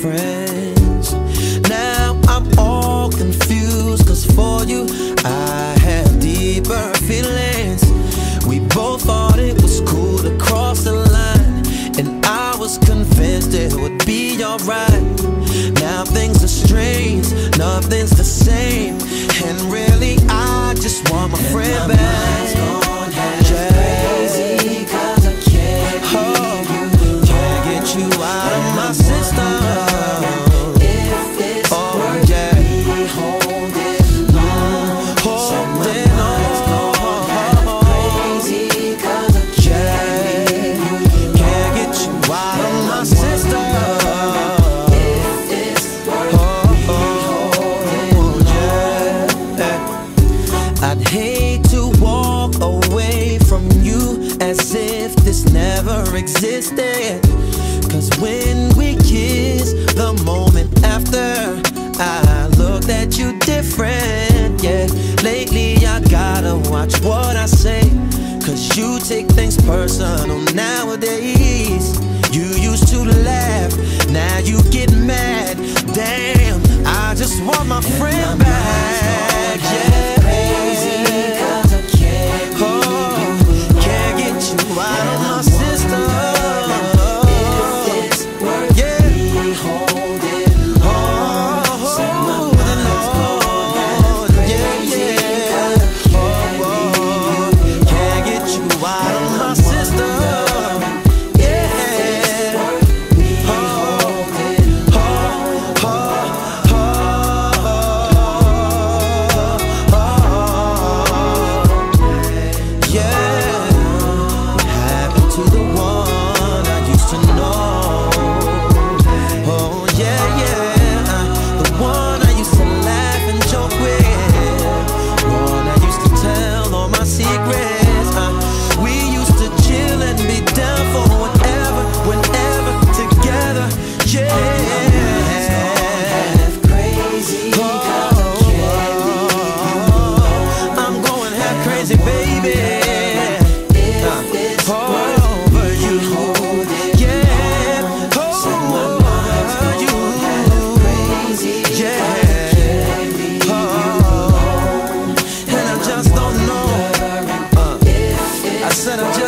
friends. Now I'm all confused, cause for you I have deeper feelings. We both thought it was cool to cross the line, and I was convinced it would be alright. Now things are strange, nothing's the same, and really I just want my friend back. Crazy, cause I can't get you out of my system. If it's worth me holding on, holding on. Crazy, cause I can't get you out of my system. If it's worth me holding on, I'd hate to walk away from you as if this never existed. Cause when we kiss, the moment after, I looked at you different, yeah. Lately I gotta watch what I say, cause you take things personal nowadays. You used to laugh, now you get mad. Damn, I just want my friend back, yeah. crazy, cause I can't can't get you out of my system. I said I'm just